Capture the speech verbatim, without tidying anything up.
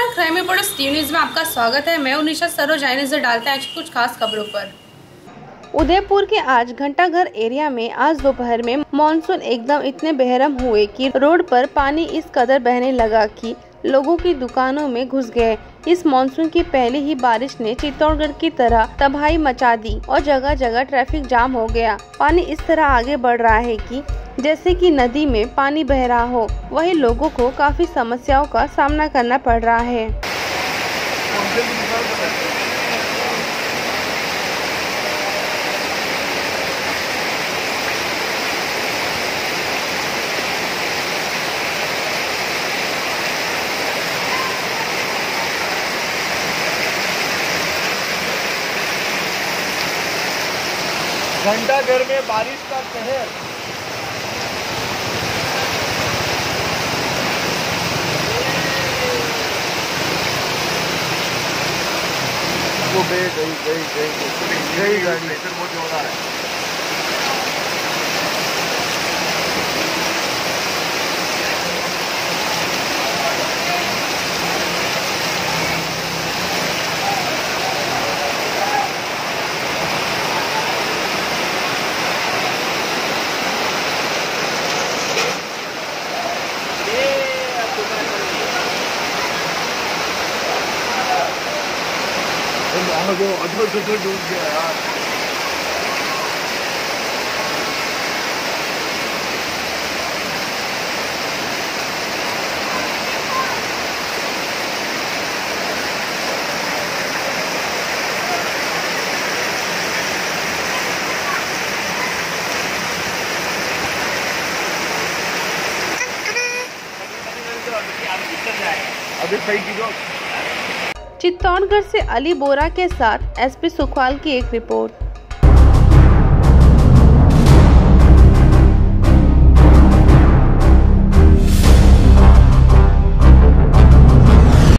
नमस्कार, crime reporters TV news में आपका स्वागत है। मैं उनिशा सरोज। आई नजर डालते हैं आज कुछ खास खबरों पर। उदयपुर के आज घंटाघर एरिया में आज दोपहर में मानसून एकदम इतने बेरहम हुए कि रोड पर पानी इस कदर बहने लगा कि लोगों की दुकानों में घुस गए। इस मानसून की पहली ही बारिश ने चित्तौड़गढ़ की तरह तबाही मचा दी और जगह जगह ट्रैफिक जाम हो गया। पानी इस तरह आगे बढ़ रहा है कि जैसे कि नदी में पानी बह रहा हो। वहीं लोगों को काफी समस्याओं का सामना करना पड़ रहा है। घंटाघर में बारिश का कहर। वो गई गई गई गई गई गाड़ी बहुत ज्यादा है। आगे अधर अधर डूब गया यार। अभी सही कीजिए। चित्तौड़गढ़ से अली बोरा के साथ एसपी सुखवाल की एक रिपोर्ट।